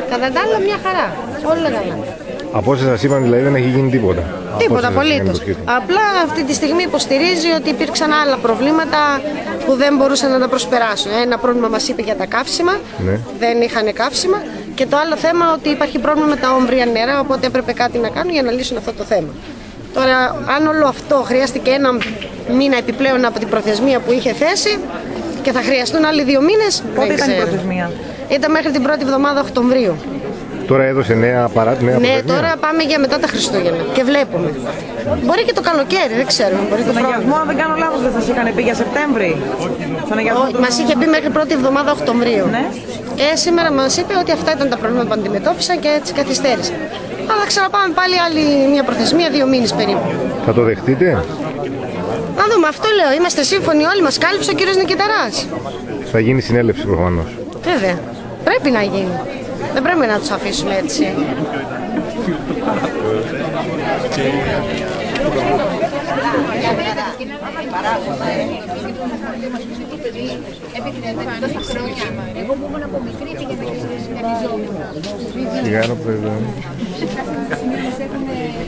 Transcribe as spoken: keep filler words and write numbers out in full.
Κατά τα άλλα, μια χαρά. Όλα καλά. Από όσα σας είπαν δηλαδή δεν έχει γίνει τίποτα. Τίποτα απολύτως. Απλά αυτή τη στιγμή υποστηρίζει ότι υπήρξαν άλλα προβλήματα που δεν μπορούσαν να τα προσπεράσουν. Ένα πρόβλημα μας είπε για τα καύσιμα, ναι. Δεν είχαν καύσιμα. Και το άλλο θέμα ότι υπάρχει πρόβλημα με τα όμβρια νερά, οπότε έπρεπε κάτι να κάνουν για να λύσουν αυτό το θέμα. Τώρα, αν όλο αυτό χρειάστηκε ένα μήνα επιπλέον από την προθεσμία που είχε θέσει και θα χρειαστούν άλλοι δύο μήνες. Πότε ήταν η προθεσμία? Ήταν μέχρι την πρώτη εβδομάδα Οκτωβρίου. Τώρα έδωσε νέα παράδειγμα. Ναι, τώρα πάμε για μετά τα Χριστούγεννα και βλέπουμε. Μπορεί και το καλοκαίρι, δεν ξέρω. Στον αγιασμό, αν δεν κάνω λάθος, δεν σας είχαν πει για Σεπτέμβρη? Μας είχε πει μέχρι πρώτη εβδομάδα Οκτωβρίου. Ναι. Ε, σήμερα μας είπε ότι αυτά ήταν τα προβλήματα που αντιμετώπισαν και έτσι καθυστέρησαν. Αλλά ξαναπάμε πάλι άλλη μια προθεσμία, δύο μήνες περίπου. Θα το δεχτείτε? Να δούμε, αυτό λέω. Είμαστε σύμφωνοι όλοι, μας κάλυψε ο κύριος Νικηταράς. Θα γίνει συνέλευση προφανώς. Βέβαια. Πρέπει να γίνει. Δεν πρέπει να τους αφήσουμε έτσι. Εγώ που ήμουν από μικρή πήγαινα και συνεργαζόμουν. Σιγά,